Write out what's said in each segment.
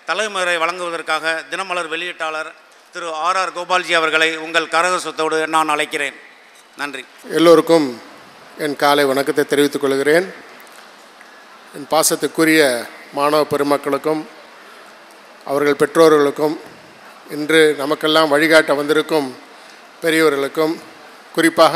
தலைமுறை வழங்குவதற்காக தினமலர் வெளியீட்டாளர் திரு ஆர் கோபால்ஜி அவர்களை உங்கள் கரகோஷத்தோடு நான் அழைக்கிறேன். நன்றி. எல்லோருக்கும் என் காலை வணக்கத்தை தெரிவித்துக் கொள்கிறேன். என் பாசத்துக்குரிய மாணவ பெருமக்களுக்கும் அவர்கள் பெற்றோர்களுக்கும் இன்று நமக்கெல்லாம் வழிகாட்ட வந்திருக்கும் பெரியவர்களுக்கும் குறிப்பாக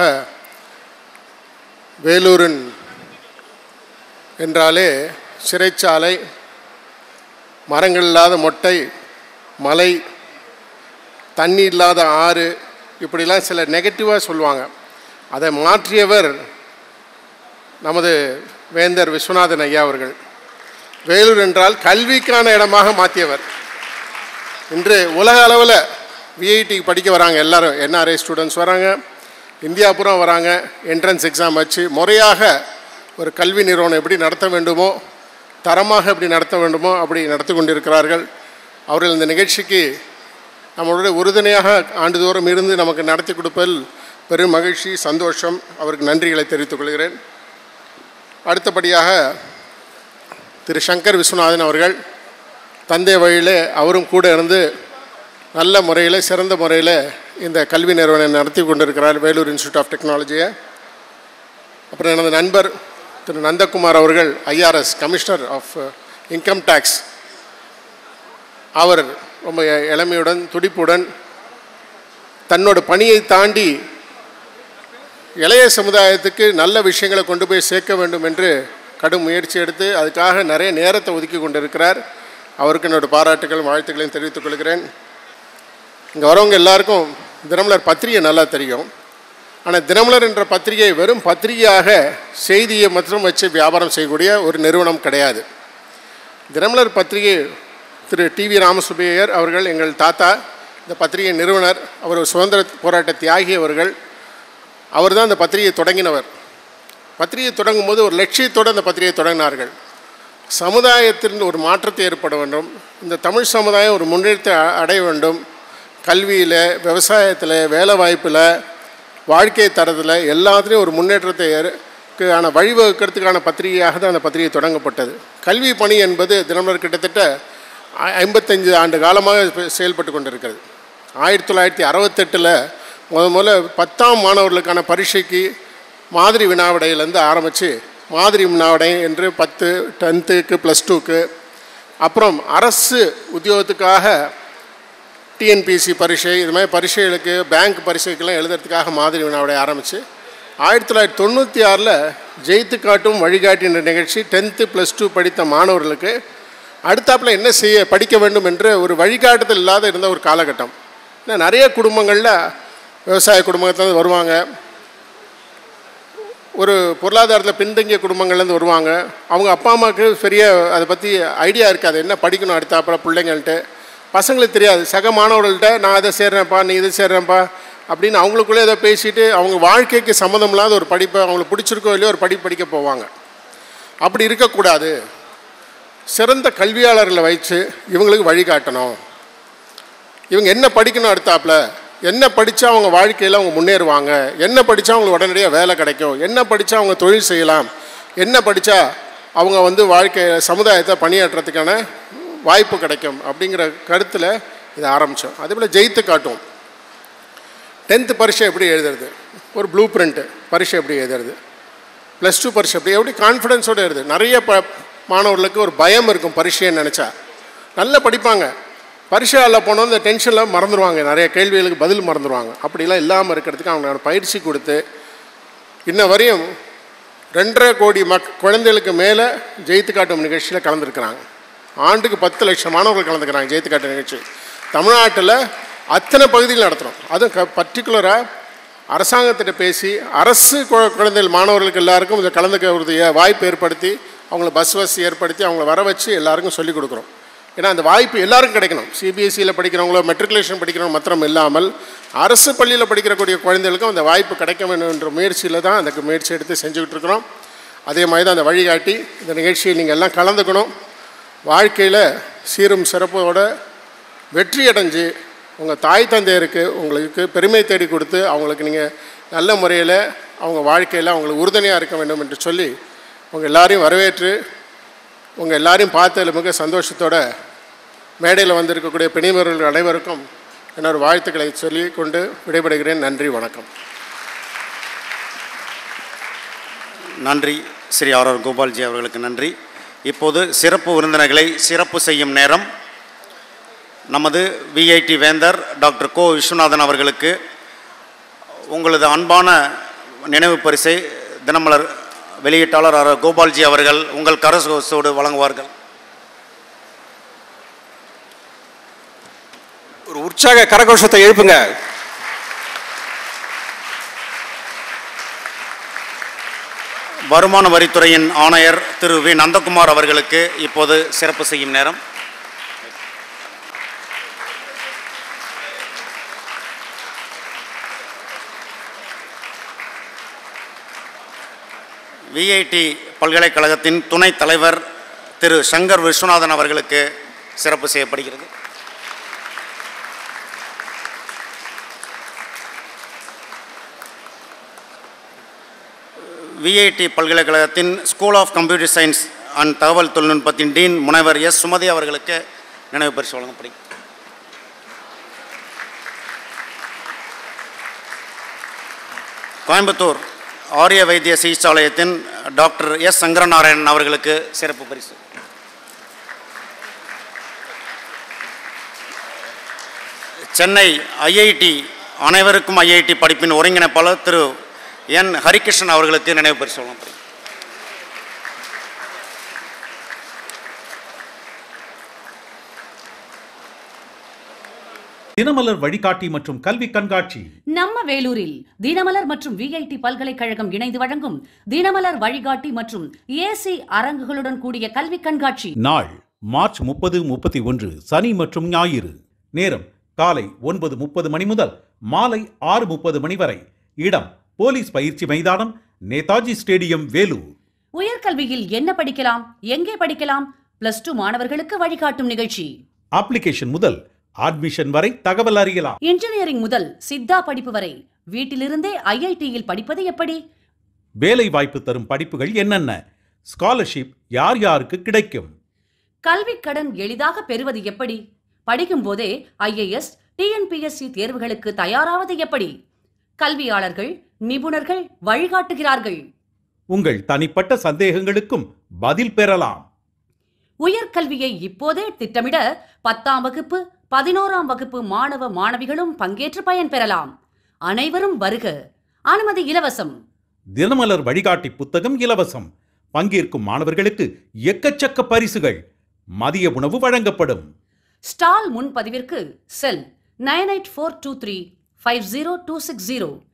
வேலூரின் என்றாலே சிறைச்சாலை, மரங்கள் இல்லாத மொட்டை, மலை, தண்ணி இல்லாத ஆறு, இப்படிலாம் சில நெகட்டிவாக சொல்லுவாங்க. அதை மாற்றியவர் நமது வேந்தர் விஸ்வநாதன் ஐயா அவர்கள். வேலூர் என்றால் கல்விக்கான இடமாக மாற்றியவர். இன்று உலக அளவில் விஐடிக்கு படிக்க வராங்க எல்லாரும். என்ஆர்ஐ ஸ்டூடெண்ட்ஸ் வராங்க, இந்தியா பூரா வராங்க. என்ட்ரன்ஸ் எக்ஸாம் வச்சு முறையாக ஒரு கல்வி நிறுவனம் எப்படி நடத்த வேண்டுமோ, தரமாக எப்படி நடத்த வேண்டுமோ அப்படி நடத்தி கொண்டிருக்கிறார்கள். அவர்கள் இந்த நிகழ்ச்சிக்கு நம்மளுடைய உறுதுணையாக ஆண்டுதோறும் இருந்து நமக்கு நடத்தி கொடுப்பதில் பெரும் மகிழ்ச்சி, சந்தோஷம். அவருக்கு நன்றிகளை தெரிவித்துக் கொள்கிறேன். அடுத்தபடியாக திரு சங்கர் விஸ்வநாதன் அவர்கள் தந்தை வழியில் அவரும் கூட இருந்து நல்ல முறையில், சிறந்த முறையில் இந்த கல்வி நிறுவனம் நடத்தி கொண்டிருக்கிறார், வேலூர் இன்ஸ்டியூட் ஆஃப் டெக்னாலஜியை. அப்புறம் எனது நண்பர் திரு நந்தகுமார் அவர்கள் IRS commissioner of income tax. அவர் ரொம்ப இளமையுடன், துடிப்புடன் தன்னோட பணியை தாண்டி இளைய சமுதாயத்துக்கு நல்ல விஷயங்களை கொண்டு போய் சேர்க்க வேண்டும் என்று கடும் முயற்சி எடுத்து அதுக்காக நிறைய நேரத்தை ஒதுக்கி கொண்டிருக்கிறார். அவருக்கு என்னோட பாராட்டுகளும் வாழ்த்துக்களையும் தெரிவித்துக் கொள்கிறேன். இங்கே வரவங்க எல்லாருக்கும் தினமலர் பத்திரிகை நல்லா தெரியும். ஆனால் தினமலர் என்ற பத்திரிகை வெறும் பத்திரிகையாக செய்தியை மற்றும் வச்சு வியாபாரம் செய்யக்கூடிய ஒரு நிறுவனம் கிடையாது. தினமலர் பத்திரிகை திரு டிவி ராமசுப்பையர் அவர்கள் எங்கள் தாத்தா, இந்த பத்திரிகை நிறுவனர். அவர் சுதந்திர போராட்ட தியாகி அவர்கள். அவர் தான் அந்த பத்திரிகையை தொடங்கினவர். பத்திரிகை தொடங்கும் போது ஒரு லட்சியத்தோடு அந்த பத்திரிகையை தொடங்கினார்கள். சமுதாயத்தின் ஒரு மாற்றத்தை ஏற்பட வேண்டும், இந்த தமிழ் சமுதாயம் ஒரு முன்னேற்றத்தை அடைய வேண்டும், கல்வியில், விவசாயத்தில், வேலை வாய்ப்பில், வாழ்க்கை தரத்தில் எல்லாத்துலேயும் ஒரு முன்னேற்றத்தைக்கான வழிவகுக்கிறதுக்கான பத்திரிகையாக தான் அந்த பத்திரிகை தொடங்கப்பட்டது. கல்வி பணி என்பது தினமலர் கிட்டத்தட்ட 55 ஆண்டு காலமாக செயல்பட்டு கொண்டிருக்கிறது. 1968 முதல்ல 10ஆம் மாணவர்களுக்கான பரீட்சைக்கு மாதிரி வினாவிடையிலேருந்து ஆரம்பித்து மாதிரி வினாவிடை என்று 10, 10க்கு +2க்கு, அப்புறம் அரசு உத்தியோகத்துக்காக டிஎன்பிசி பரீட்சை, இது மாதிரி பரீட்சைகளுக்கு, பேங்க் பரீட்சைக்கெல்லாம் எழுதுறதுக்காக மாதிரி வினாவிடை ஆரம்பித்து 1996 ஜெயித்து காட்டும் வழிகாட்டி என்ற நிகழ்ச்சி 10th +2 படித்த மாணவர்களுக்கு அடுத்தாப்பில் என்ன படிக்க வேண்டும் என்று ஒரு வழிகாட்டுதல் இல்லாத இருந்த ஒரு காலகட்டம். ஏன்னா நிறைய குடும்பங்களில் விவசாய குடும்பத்துலேருந்து வருவாங்க, ஒரு பொருளாதாரத்தில் பின்தங்கிய குடும்பங்கள்லேருந்து வருவாங்க. அவங்க அப்பா அம்மாவுக்கு பெரிய அதை பற்றி ஐடியா இருக்காது, என்ன படிக்கணும் அடுத்தாப்பில் பிள்ளைங்கள்ட்ட. பசங்களுக்கு தெரியாது. சக மாணவர்கள்ட்ட நான் அதை சேர்றேன்ப்பா, நீ இதை சேர்றேன்ப்பா அப்படின்னு அவங்களுக்குள்ளே ஏதோ பேசிட்டு அவங்க வாழ்க்கைக்கு சம்மந்தம் இல்லாத ஒரு படிப்பை, அவங்களுக்கு பிடிச்சிருக்கோ இல்லையோ ஒரு படிக்க போவாங்க. அப்படி இருக்கக்கூடாது. சிறந்த கல்வியாளர்களை வைத்து இவங்களுக்கு வழிகாட்டணும். இவங்க என்ன படிக்கணும் அடுத்தாப்பில், என்ன படித்தா அவங்க வாழ்க்கையில் அவங்க முன்னேறுவாங்க, என்ன படித்தா அவங்களுக்கு உடனடியாக வேலை கிடைக்கும், என்ன படித்தா அவங்க தொழில் செய்யலாம், என்ன படித்தா அவங்க வாழ்க்கை சமுதாயத்தை பணியாற்றுறதுக்கான வாய்ப்பு கிடைக்கும் அப்படிங்கிற கருத்தில் இதை ஆரம்பித்தோம். அதேபோல் ஜெயித்து காட்டும் 10th பரீட்சை எப்படி எழுதுறது, ஒரு ப்ளூ பிரிண்ட்டு பரீட்சை எப்படி எழுதுறது, +2 பரீட்சை எப்படி கான்ஃபிடென்ஸோடு எழுது. நிறைய மாணவர்களுக்கு ஒரு பயம் இருக்கும் பரீட்சைன்னு நினச்சா. நல்லா படிப்பாங்க, பரீட்சையில் போனோம் இந்த டென்ஷனில் மறந்துடுவாங்க, நிறைய கேள்விகளுக்கு பதில் மறந்துடுவாங்க. அப்படிலாம் இல்லாமல் இருக்கிறதுக்கு அவங்க பயிற்சி கொடுத்து இன்ன வரையும் 2.5 கோடி குழந்தைகளுக்கு மேலே ஜெயித்து காட்டும் நிகழ்ச்சியில் கலந்துருக்கிறாங்க. ஆண்டுக்கு 10 லட்சம் மாணவர்கள் கலந்துக்கிறாங்க ஜெயித்து காட்டும் நிகழ்ச்சி. தமிழ்நாட்டில் அத்தனை பகுதிகள் நடத்துகிறோம். அதுவும் பர்டிகுலராக அரசாங்கத்திட்ட பேசி அரசு குழந்தைகள் மாணவர்களுக்கு எல்லாருக்கும் இதை கலந்துக்க வாய்ப்பு ஏற்படுத்தி, அவங்கள பஸ் ஏற்படுத்தி அவங்கள வர வச்சு எல்லாருக்கும் சொல்லிக் கொடுக்குறோம். ஏன்னா அந்த வாய்ப்பு எல்லாருக்கும் கிடைக்கணும். சிபிஎஸ்சியில் படிக்கிறவங்களோ மெட்ரிகுலேஷன் படிக்கிறவங்க மாத்திரம் இல்லாமல் அரசு பள்ளியில் படிக்கிறக்கூடிய குழந்தைகளுக்கும் அந்த வாய்ப்பு கிடைக்க வேண்டும் என்ற முயற்சியில் தான் அந்த முயற்சி எடுத்து செஞ்சுக்கிட்டு இருக்கிறோம். அதே மாதிரி தான் அந்த வழிகாட்டி இந்த நிகழ்ச்சியை நீங்கள் எல்லாம் கலந்துக்கணும். வாழ்க்கையில் சீரும் சிறப்போடு வெற்றி அடைஞ்சு உங்கள் தாய் தந்தையருக்கு உங்களுக்கு பெருமை தேடி கொடுத்து அவங்களுக்கு நீங்கள் நல்ல முறையில் அவங்க வாழ்க்கையில் அவங்களுக்கு உறுதுணையாக இருக்க வேண்டும் என்று சொல்லி உங்கள் எல்லாரையும் வரவேற்று உங்கள் எல்லாரையும் பார்த்ததில் மிக சந்தோஷத்தோடு மேடையில் வந்திருக்கக்கூடிய பெரியவர்கள் அனைவருக்கும் என்னோட வாழ்த்துக்களை சொல்லி கொண்டு விடைபெறுகிறேன். நன்றி, வணக்கம். நன்றி ஸ்ரீ ஆர் கோபால்ஜி அவர்களுக்கு நன்றி. இப்போது சிறப்பு விருந்தினர்களை சிறப்பு செய்யும் நேரம். நமது விஐடி வேந்தர் டாக்டர் கோ விஸ்வநாதன் அவர்களுக்கு உங்களது அன்பான நினைவு பரிசை தினமலர் வெளியீட்டாளர் ஆர் கோபால்ஜி அவர்கள் உங்கள் கரகோஷத்தோடு வழங்குவார்கள். ஒரு உற்சாக கரகோஷத்தை எழுப்புங்க. வருமான வரித்துறையின் ஆணையர் திரு வி நந்தகுமார் அவர்களுக்கு இப்போது சிறப்பு செய்யும் நேரம். விஐடி பல்கலைக்கழகத்தின் துணைத் தலைவர் திரு சங்கர் விஸ்வநாதன் அவர்களுக்கு சிறப்பு செய்யப்படுகிறது. விஐடி பல்கலைக்கழகத்தின் school of computer science and தகவல் தொழில்நுட்பத்தின் டீன் முனைவர் எஸ் சுமதி அவர்களுக்கு நினைவு பரிசு வழங்கப்படுகிறது. கோயம்புத்தூர் ஆரிய வைத்திய சிகிச்சாலயத்தின் டாக்டர் எஸ் சங்கரநாராயணன் அவர்களுக்கு சிறப்பு பரிசு. சென்னை ஐஐடி அனைவருக்கும் ஐஐடி படிப்பின் ஒருங்கிணைப்பாளர் திரு என் ஹரிகிருஷ்ணன் அவர்களுக்கு நினைவு பரிசு வழங்கப்படுகிறது. தினமலர் வழிகாட்டி மற்றும் கல்வி கண்காட்சி நம்ம வேலூரில் தினமலர் மற்றும் விஐடி பல்கலைக்கழகம் இணைந்து வழங்கும் தினமலர் வழிகாட்டி மற்றும் ஏசி அரங்குகளுடன் கூடிய கல்வி கண்காட்சி. நாள் மார்ச் 30, 31 சனி மற்றும் ஞாயிறு. நேரம் காலை 9:30 மணி முதல் மாலை 6:30 மணி வரை. இடம் போலீஸ் பயிற்சி மைதானம், நேதாஜி ஸ்டேடியம், வேலூர். உயர்கல்வியில் என்ன படிக்கலாம், எங்கே படிக்கலாம், +2 மாணவர்களுக்கு வழிகாட்டும் நிகழ்ச்சி. அப்ளிகேஷன் முதல் அட்மிஷன் வரை தகவல் அறியலாம். இன்ஜினியரிங் முதல் சித்தா படிப்பு வரை வீட்டிலிருந்தே ஐஐடியில் படிப்பது எப்படி, வேலை வாய்ப்பு தரும் படிப்புகள் என்னென்ன, ஸ்காலர்ஷிப் யார் யாருக்கு கிடைக்கும், கல்வி கடன் எளிதாக பெறுவது எப்படி, படிக்கும் போதே IAS TNPSC தேர்வுகளுக்கு தயாராவது எப்படி, கல்வியாளர்கள் நிபுணர்கள் வழிகாட்டுகிறார்கள். உங்கள் தனிப்பட்ட சந்தேகங்களுக்கும் பதில் பெறலாம். உயர்கல்வியை இப்போதே திட்டமிட 10ஆம் வகுப்பு 11ஆம் வகுப்பு மாணவ மாணவிகளும் பங்கேற்று பயன்பெறலாம். அனைவரும் வருக. அனுமதி இலவசம். தினமலர் வழிகாட்டி புத்தகம் இலவசம். பங்கேற்கும் மாணவர்களுக்கு எக்கச்சக்க பரிசுகள். மதிய உணவு வழங்கப்படும். ஸ்டால் முன்பதிவிற்கு செல் 9842350260